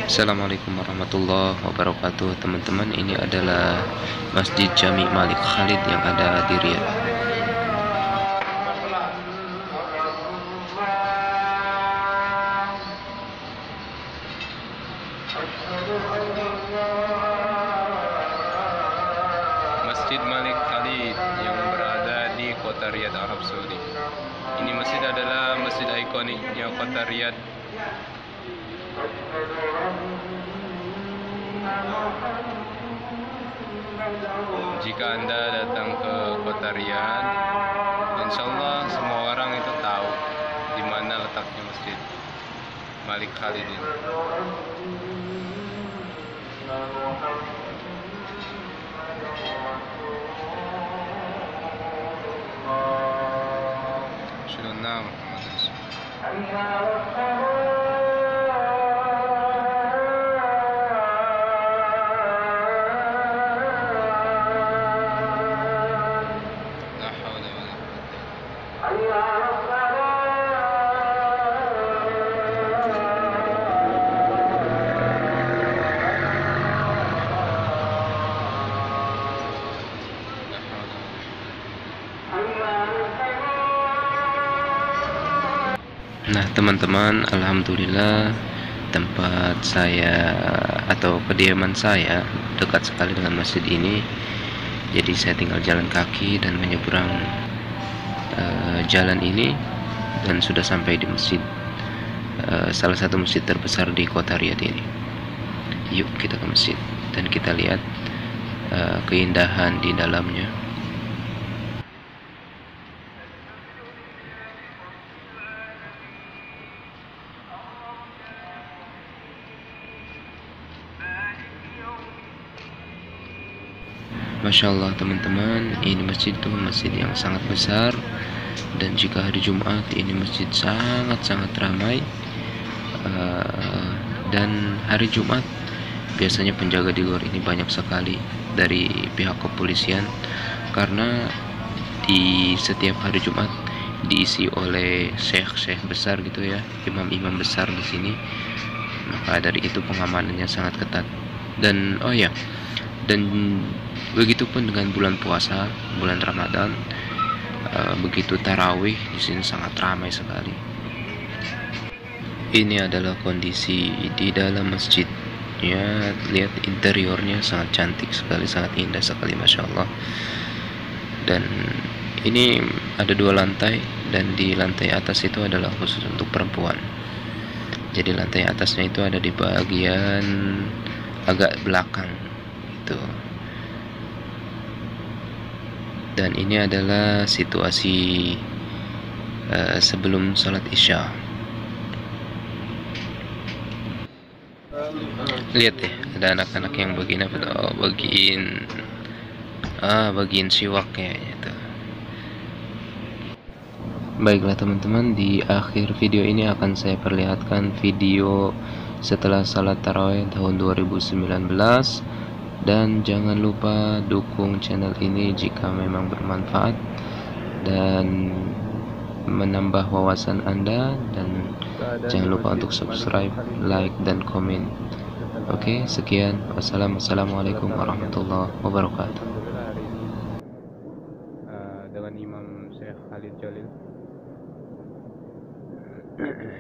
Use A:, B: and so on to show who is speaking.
A: Assalamualaikum warahmatullahi wabarakatuh. Teman-teman, ini adalah Masjid Jami Malik Khalid yang ada di Riyadh. Masjid Malik Khalid yang berada di kota Riyadh, Arab Saudi. Ini masjid adalah masjid ikoniknya kota Riyadh. Jika Anda datang ke kota Riyadh, insya Allah semua orang itu tahu di mana letaknya Masjid Malik Khalid ini. Sudah enam. Nah teman-teman, alhamdulillah tempat saya atau kediaman saya dekat sekali dengan masjid ini. Jadi saya tinggal jalan kaki dan menyeberang jalan ini dan sudah sampai di masjid, salah satu masjid terbesar di kota Riyadh ini. Yuk kita ke masjid dan kita lihat keindahan di dalamnya. Masya Allah teman-teman, ini masjid itu masjid yang sangat besar, dan jika hari Jumat ini masjid sangat-sangat ramai. Dan hari Jumat biasanya penjaga di luar ini banyak sekali dari pihak kepolisian, karena di setiap hari Jumat diisi oleh syekh-syekh besar gitu ya, imam-imam besar di sini. Maka dari itu pengamanannya sangat ketat. Dan oh ya, dan begitupun dengan bulan puasa, bulan Ramadan, begitu tarawih di sini sangat ramai sekali. Ini adalah kondisi di dalam masjid. Ya, lihat interiornya sangat cantik sekali, sangat indah sekali, masya Allah. Dan ini ada 2 lantai, dan di lantai atas itu adalah khusus untuk perempuan. Jadi lantai atasnya itu ada di bagian agak belakang itu. Dan ini adalah situasi sebelum sholat Isya. Lihat ya, ada anak-anak yang bagiin apa tuh? Bagiin siwaknya itu. Baiklah teman-teman, di akhir video ini akan saya perlihatkan video setelah salat tarawih tahun 2019. Dan jangan lupa dukung channel ini jika memang bermanfaat dan menambah wawasan Anda, dan jangan lupa untuk subscribe, like, dan komen. Oke, sekian. Wassalamualaikum warahmatullahi wabarakatuh. Dengan Imam Syekh Khalid Jalil.